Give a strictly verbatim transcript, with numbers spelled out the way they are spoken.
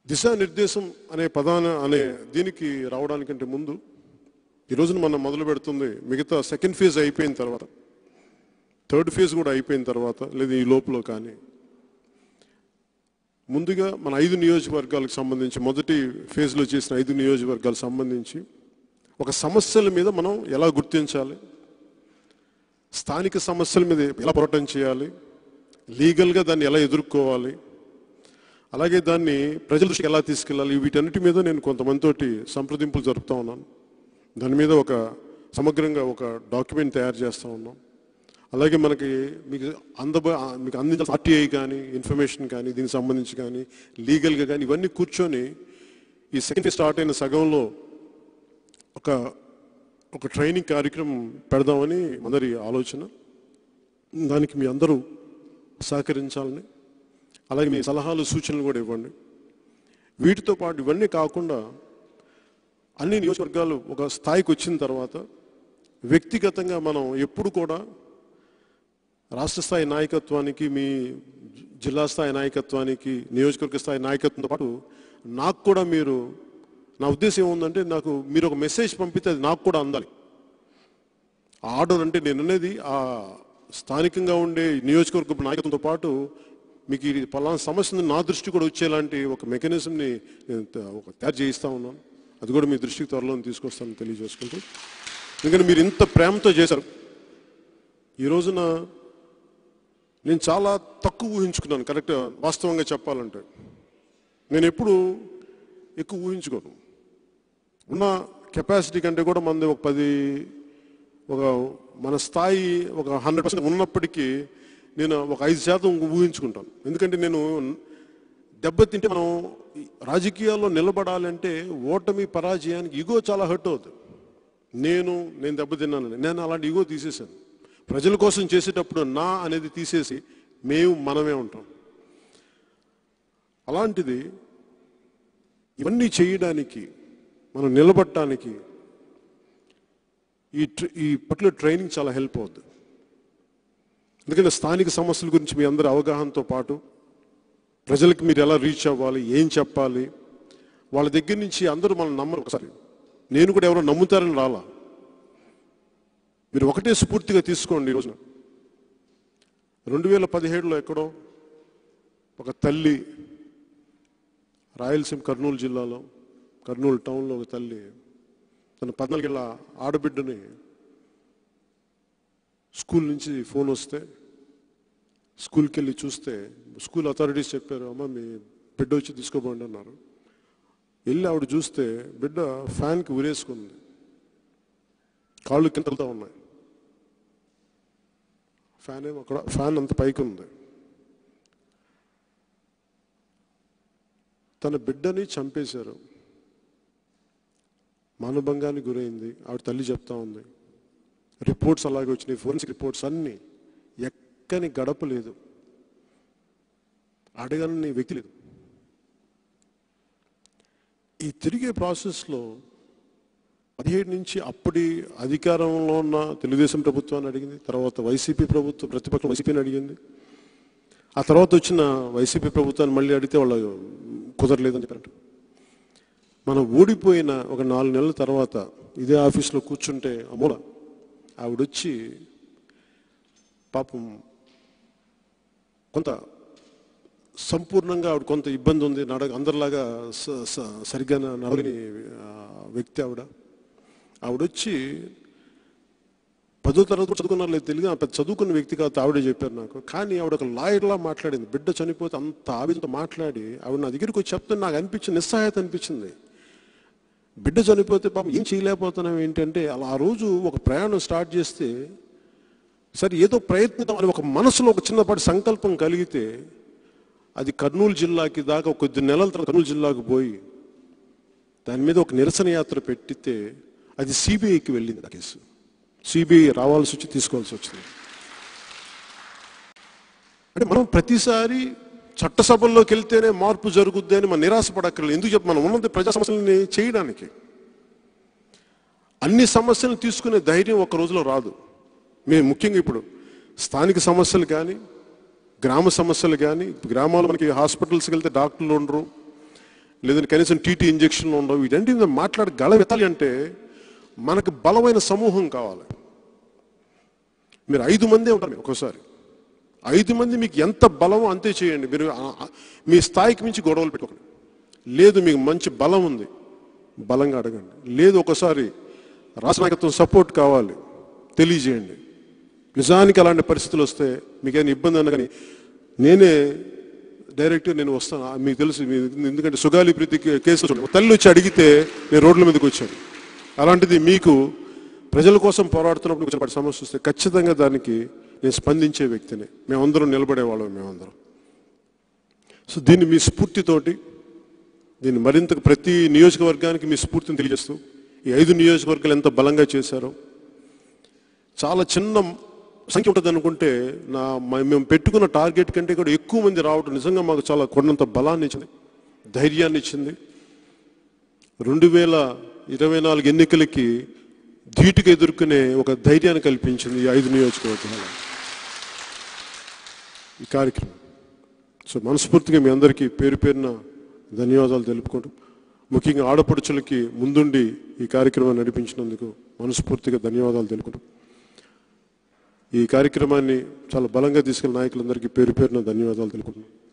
దిశానిర్దేశం అనే పదాన అనే దీనికి రావడానికంటే ముందు ఈ రోజున మనం మొదలు పెడుతుంది మిగతా సెకండ్ ఫేజ్ అయిపోయిన తర్వాత థర్డ్ ఫేజ్ కూడా అయిపోయిన తర్వాత లేదా ఈ లోపల కానీ ముందుగా మన ఐదు నియోజకవర్గాలకు సంబంధించి మొదటి ఫేజ్లో చేసిన ఐదు నియోజకవర్గాలకు సంబంధించి ఒక సమస్యల మీద మనం ఎలా గుర్తించాలి, స్థానిక సమస్యల మీద ఎలా పోరాటం చేయాలి, లీగల్గా దాన్ని ఎలా ఎదుర్కోవాలి, అలాగే దాన్ని ప్రజల దృష్టికి ఎలా తీసుకెళ్ళాలి, వీటన్నిటి మీద నేను కొంతమందితోటి సంప్రదింపులు జరుపుతూ ఉన్నాను. దాని మీద ఒక సమగ్రంగా ఒక డాక్యుమెంట్ తయారు చేస్తూ ఉన్నాం. అలాగే మనకి మీకు అందబో మీకు అందించాల్సిన ఆర్టీఐ కానీ ఇన్ఫర్మేషన్ కానీ దీనికి సంబంధించి కానీ లీగల్గా కానీ ఇవన్నీ కూర్చొని ఈ సెకండ్ స్టార్ట్ అయిన సగంలో ఒక ఒక ట్రైనింగ్ కార్యక్రమం పెడదామని అందరి ఆలోచన. దానికి మీ అందరూ సహకరించాలని, అలాగే మీ సలహాలు సూచనలు కూడా ఇవ్వండి. వీటితో పాటు ఇవన్నీ కాకుండా అన్ని నియోజకవర్గాలు ఒక స్థాయికి వచ్చిన తర్వాత వ్యక్తిగతంగా మనం ఎప్పుడు కూడా రాష్ట్ర స్థాయి నాయకత్వానికి, మీ జిల్లా స్థాయి నాయకత్వానికి, నియోజకవర్గ స్థాయి నాయకత్వంతో పాటు నాకు కూడా మీరు, నా ఉద్దేశం ఏముందంటే నాకు మీరు ఒక మెసేజ్ పంపితే అది నాకు కూడా అందాలి. ఆర్డర్ అంటే నేను అనేది ఆ స్థానికంగా ఉండే నియోజకవర్గ నాయకత్వంతో పాటు మీకు ఇది పలానా సమస్యను నా దృష్టి కూడా వచ్చేలాంటి ఒక మెకానిజంని నేను ఒక తయారు చేయిస్తూ ఉన్నాను. అది కూడా మీ దృష్టికి త్వరలో తీసుకొస్తానని తెలియజేసుకుంటూ, ఎందుకంటే మీరు ఇంత ప్రేమతో చేశారు. ఈ రోజున నేను చాలా తక్కువ ఊహించుకున్నాను. కరెక్ట్ వాస్తవంగా చెప్పాలంటే నేను ఎప్పుడు ఎక్కువ ఊహించుకోను. ఉన్న కెపాసిటీ కంటే కూడా మనది ఒక పది ఒక మన స్థాయి ఒక హండ్రెడ్ పర్సెంట్ ఉన్నప్పటికీ నేను ఒక ఐదు శాతం ఊహించుకుంటాను. ఎందుకంటే నేను దెబ్బతింటే మనం రాజకీయాల్లో నిలబడాలంటే ఓటమి పరాజయానికి ఈగో చాలా హర్ట్ అవుతుంది. నేను నేను దెబ్బతిన్నానని నేను అలాంటి ఈగో తీసేశాను. ప్రజల కోసం చేసేటప్పుడు నా అనేది తీసేసి మేము మనమే ఉంటాం. అలాంటిది ఇవన్నీ చేయడానికి మనం నిలబడటానికి ఈ ఈ పర్టికులర్ ట్రైనింగ్ చాలా హెల్ప్ అవుతుంది. ఎందుకంటే స్థానిక సమస్యల గురించి మీ అందరి అవగాహనతో పాటు ప్రజలకు మీరు ఎలా రీచ్ అవ్వాలి, ఏం చెప్పాలి, వాళ్ళ దగ్గర నుంచి అందరూ మనం నమ్మరు. ఒకసారి నేను కూడా ఎవరో నమ్ముతారని రాలా, మీరు ఒకటే స్ఫూర్తిగా తీసుకోండి. ఈరోజున రెండు వేల పదిహేడులో ఎక్కడో ఒక తల్లి రాయలసీమ కర్నూలు జిల్లాలో కర్నూలు టౌన్లో ఒక తల్లి తన పద్నాలుగేళ్ళ ఆడబిడ్డని స్కూల్ నుంచి ఫోన్ వస్తే స్కూల్కి వెళ్ళి చూస్తే స్కూల్ అథారిటీస్ చెప్పారు, అమ్మ మీ బిడ్డ వచ్చి తీసుకోబోండి అన్నారు. వెళ్ళి ఆవిడ చూస్తే బిడ్డ ఫ్యాన్కి ఉరేసుకుంది, కాళ్ళు కింద వెళ్తూ ఉన్నాయి, ఫ్యాన్ ఏమో అక్కడ ఫ్యాన్ అంత పైకి ఉంది. తన బిడ్డని చంపేశారు, మానభంగానికి గురైంది. ఆవిడ తల్లి చెప్తా ఉంది. రిపోర్ట్స్ అలాగే వచ్చినాయి, ఫోరెన్సిక్ రిపోర్ట్స్ అన్నీ. ఎక్కని గడప లేదు, అడగని వ్యక్తి లేదు. ఈ తిరిగే ప్రాసెస్లో పదిహేడు నుంచి అప్పటి అధికారంలో ఉన్న తెలుగుదేశం ప్రభుత్వాన్ని అడిగింది, తర్వాత వైసీపీ ప్రభుత్వం ప్రతిపక్షం వైసీపీని అడిగింది, ఆ తర్వాత వచ్చిన వైసీపీ ప్రభుత్వాన్ని మళ్ళీ అడిగితే వాళ్ళు కుదరలేదని చెప్పారంట. మనం ఓడిపోయిన ఒక నాలుగు నెలల తర్వాత ఇదే ఆఫీస్లో కూర్చుంటే అమూల ఆవిడొచ్చి పాపం కొంత సంపూర్ణంగా ఆవిడ కొంత ఇబ్బంది ఉంది, నడ అందరిలాగా సరిగ్గా నడవని వ్యక్తి ఆవిడ. ఆవిడొచ్చి పదో తరగతి చదువుకున్నారు లేదు తెలియదు, పెద్ద చదువుకున్న వ్యక్తి కాదు ఆవిడే చెప్పారు నాకు. కానీ ఆవిడ ఒక లాయర్లా మాట్లాడింది. బిడ్డ చనిపోతే అంత ఆవిడతో మాట్లాడి ఆవిడ నా దగ్గరికి వచ్చి చెప్తే నాకు అనిపించింది, నిస్సహాయత అనిపించింది. బిడ్డ చనిపోతే పాపం ఏం చేయలేకపోతున్నాం ఏంటంటే, అలా ఆ రోజు ఒక ప్రయాణం స్టార్ట్ చేస్తే సరే ఏదో ప్రయత్నిద్దాం అని ఒక మనసులో ఒక చిన్నపాటి సంకల్పం కలిగితే అది కర్నూలు జిల్లాకి దాకా కొద్ది నెలల తర్వాత కర్నూలు జిల్లాకు పోయి దాని మీద ఒక నిరసన యాత్ర పెట్టితే అది సిబిఐకి వెళ్ళింది. ఆ కేసు సిబిఐ రావాల్సి వచ్చి తీసుకోవాల్సి వచ్చింది. అంటే మనం ప్రతిసారి చట్టసభల్లోకి వెళ్తేనే మార్పు జరుగుద్ది అని మనం నిరాశపడక్కర్లేదు. ఎందుకు చెప్పి మనం ఉన్నది ప్రజా సమస్యలని చేయడానికి. అన్ని సమస్యలను తీసుకునే ధైర్యం ఒక రోజులో రాదు. మేము ముఖ్యంగా ఇప్పుడు స్థానిక సమస్యలు కానీ గ్రామ సమస్యలు కానీ, గ్రామాల్లో మనకి హాస్పిటల్స్కి వెళ్తే డాక్టర్లు ఉండరు, లేదంటే కనీసం టీటీ ఇంజక్షన్లు ఉండవు. వీటంటే మాట్లాడి గళమెత్తాలి అంటే మనకు బలమైన సమూహం కావాలి. మీరు ఐదు మందే ఉంటారు ఒక్కోసారి. ఐదు మంది మీకు ఎంత బలమో అంతే చేయండి. మీరు మీ స్థాయికి మించి గొడవలు పెట్టుకోండి. లేదు మీకు మంచి బలం ఉంది, బలంగా అడగండి. లేదు ఒకసారి రాష్ట్ర నాయకత్వం సపోర్ట్ కావాలి, తెలియజేయండి. నిజానికి అలాంటి పరిస్థితులు వస్తే మీకేమైనా ఇబ్బంది అన్న కానీ నేనే డైరెక్ట్గా నేను వస్తాను. మీకు తెలుసు, ఎందుకంటే సుగాలి ప్రీతి కేసు తల్లి వచ్చి అడిగితే నేను రోడ్ల మీదకి వచ్చాను. అలాంటిది మీకు ప్రజల కోసం పోరాడుతున్నప్పుడు కొంచెం సమస్య వస్తే ఖచ్చితంగా దానికి నేను స్పందించే వ్యక్తిని. మేమందరం నిలబడేవాళ్ళం, మేమందరం. సో దీన్ని మీ స్ఫూర్తితోటి, దీన్ని మరింత ప్రతి నియోజకవర్గానికి మీ స్ఫూర్తిని తెలియజేస్తూ ఈ ఐదు నియోజకవర్గాలు ఎంత బలంగా చేశారో, చాలా చిన్న సంఖ్య ఉంటుంది అనుకుంటే నా మేము పెట్టుకున్న టార్గెట్ కంటే కూడా ఎక్కువ మంది రావడం నిజంగా మాకు చాలా కొండంత బలాన్ని ఇచ్చింది, ధైర్యాన్ని ఇచ్చింది. రెండు వేల ఇరవై నాలుగు ఎన్నికలకి ధీటుగా ఎదుర్కొనే ఒక ధైర్యాన్ని కల్పించింది ఈ ఐదు నియోజకవర్గాలు ఈ కార్యక్రమం. సో మనస్ఫూర్తిగా మీ అందరికీ పేరు పేరున ధన్యవాదాలు తెలుపుకుంటూ, ముఖ్యంగా ఆడపడుచులకి ముందుండి ఈ కార్యక్రమాన్ని నడిపించినందుకు మనస్ఫూర్తిగా ధన్యవాదాలు తెలుపుకుంటూ, ఈ కార్యక్రమాన్ని చాలా బలంగా తీసుకెళ్లిన నాయకులందరికీ పేరు పేరున ధన్యవాదాలు తెలుపుకుంటున్నాను.